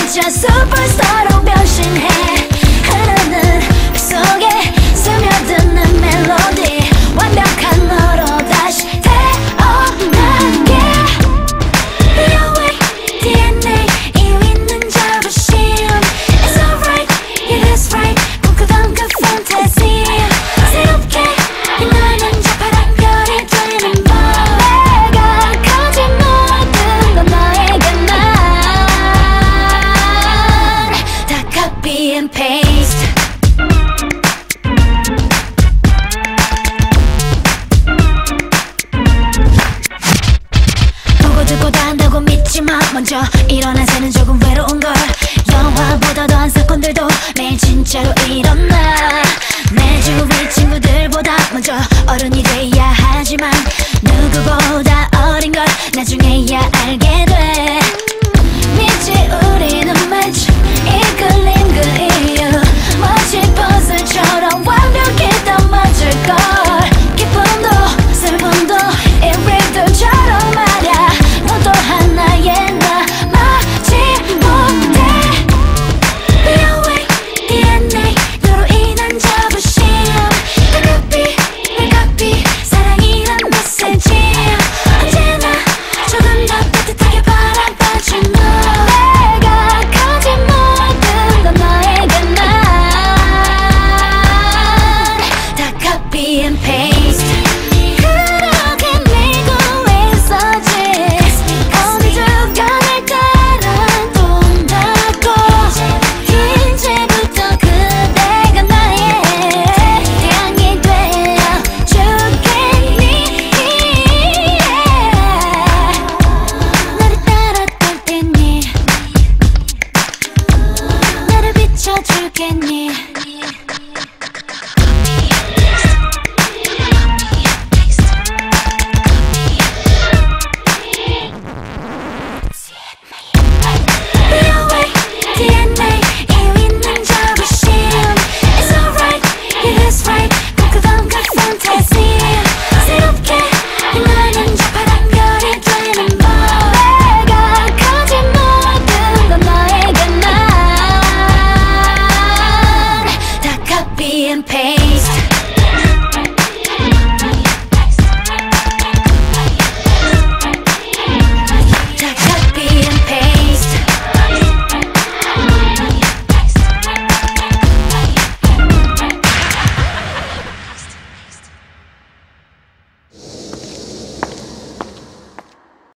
진짜 슈퍼스타로 변신해. 흐르는 그 속에 스며드는 멜로디 완벽한 너로 다시 태어나게. Your way, DNA 이유 있는 자부심. It's alright, yeah that's right. 꿈꾸던 그 fantasy 새롭게 빛나는 저 파란 별이 되는 밤. 내가 가진 모든 건 너에게만 다 copy and paste. 보고 듣고 다 한다고 믿지마. 먼저 일어난 새는 조금 외로운걸. 영화보다 더한 사건들도 매일 진짜로 일어나. 내 주위 친구들보다 먼저 어른이 돼야 하지만 누구보다